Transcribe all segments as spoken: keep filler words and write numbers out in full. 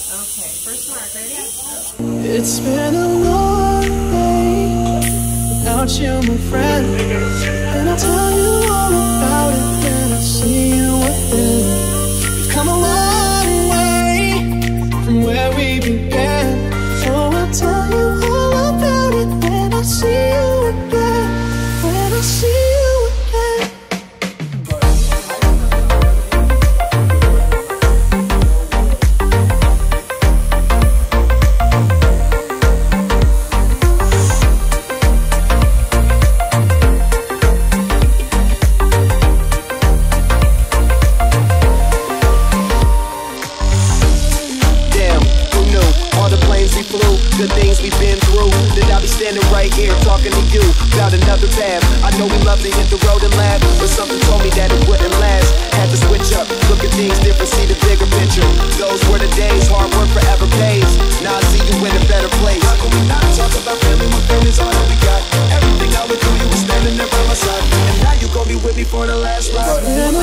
Okay, first mark, ready? It's been a long day without you, my friend, and I'll tell you all about it when I see you again. We've come a long way from where we began, so I'll tell you all about it when I see you again, when I see you again. Good things we've been through, that I'll be standing right here talking to you about another path. I know we love to hit the road and laugh, but something told me that it wouldn't last. Had to switch up, look at things different, see the bigger picture. Those were the days, hard work forever pays. Now I see you in a better place. How can we not talk about family when family's all that we got? Everything I went through, you were standing there by my side, and now you gon' be with me for the last ride. Without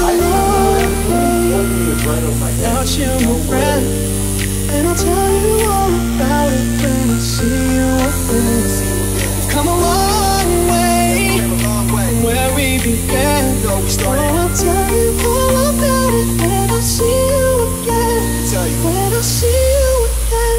you, my friend, and I'll tell you all about it when I see you again. We've come a long way from where we began, so I'll tell you all about it when I see you again, when I see you again.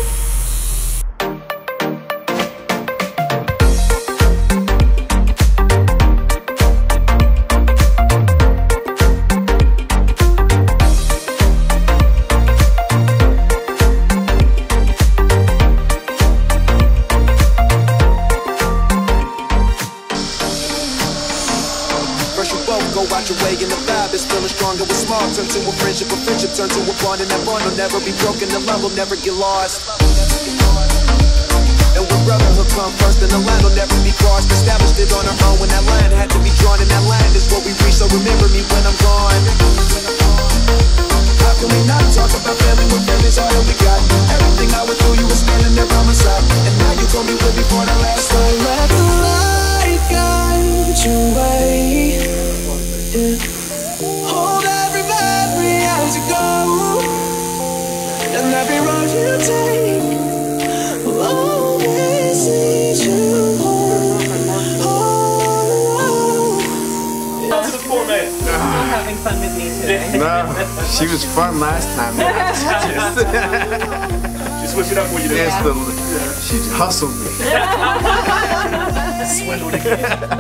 Go out your way and the vibe is feeling stronger with small. Turn to a friendship, a friendship turn to a bond, and that bond will never be broken. The love will never get lost. And when brotherhood come first, then the line will never be crossed. Established it on our own when that line had to be drawn, and that line is what we reach. So remember me when I'm gone. How can we not talk about family when family's all that we got? Everything I went through, you were standing there by my side, and now you gon' be with me for the last time. Let the light guide your way. Yeah. Hold every memory as you go, and every road you take will always lead you home. Oh, yeah. How's the format? I'm having fun with me today. No, she was fun last time. She switched it up for you today. Yes, the, she hustled me. Swindled again.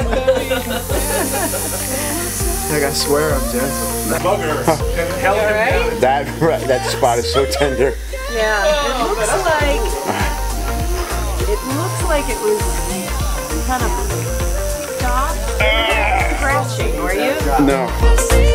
Like, I swear I'm gentle. Muggers. Held him down. That that spot is so tender. Yeah, it looks like it looks like it was kind of stopped scratching. Were you? No.